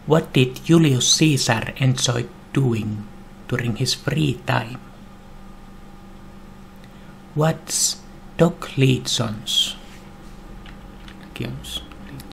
What did Julius Caesar enjoy doing during his free time? What's Doc Leedson's